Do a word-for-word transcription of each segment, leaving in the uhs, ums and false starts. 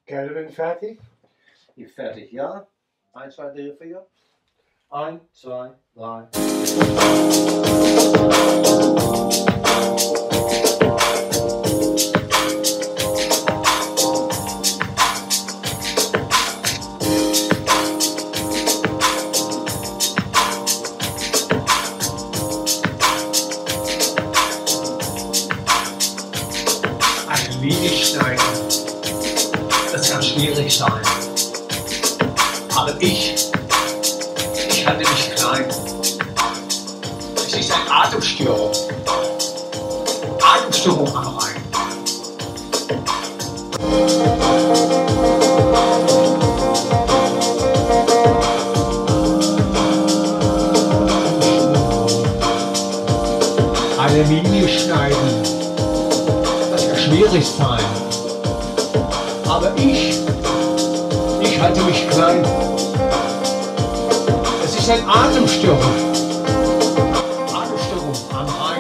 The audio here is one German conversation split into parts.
Kelvin, fertig? Ihr fertig, ja? Eins, zwei, drei, vier. Eins, zwei, drei. Eine Linie schneiden, das kann schwierig sein. Aber ich, ich halte mich klein. Es ist eine Atemstörung. Atemstörung am Rhein. Eine Linie schneiden, das kann schwierig sein. Aber ich, ich halte mich klein. Es ist eine Atemstörung. Atemstörung am Rhein.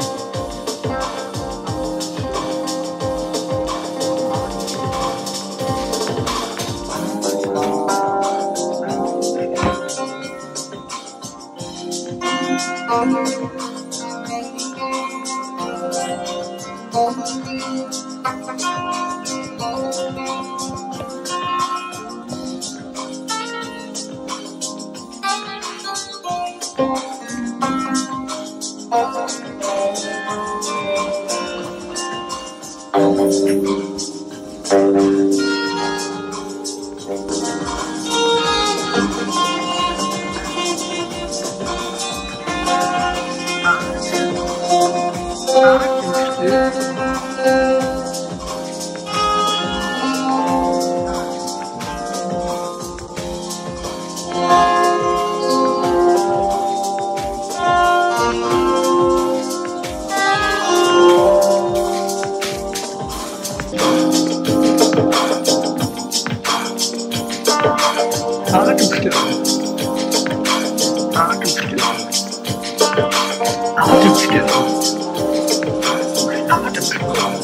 Atemstörung. Atemstörung. Atemstörung. Atemstörung.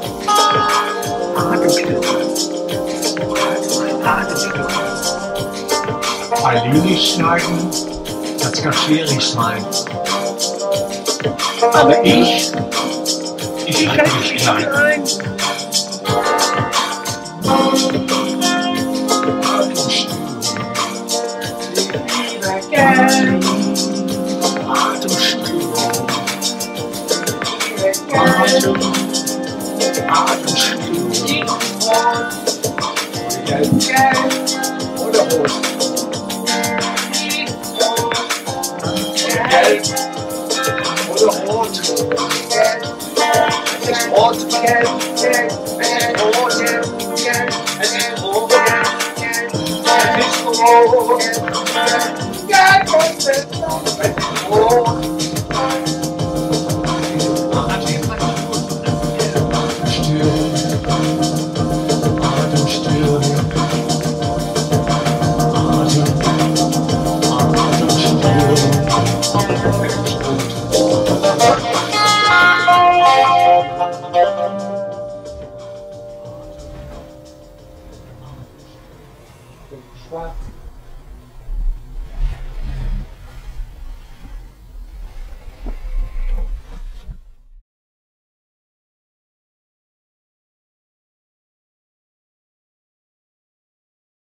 Atemstörung. Atemstörung. Eine Linie schneiden, das kann schwierig sein. Aber ich, ich halte mich klein. Atem, Atemstörung. Gelb oder rot? Gelb oder rot? Es ist rot, gelb, gelb, es ist rot, gelb, gelb, es ist rot, gelb, es ist rot, gelb und es ist rot. Atemstörung.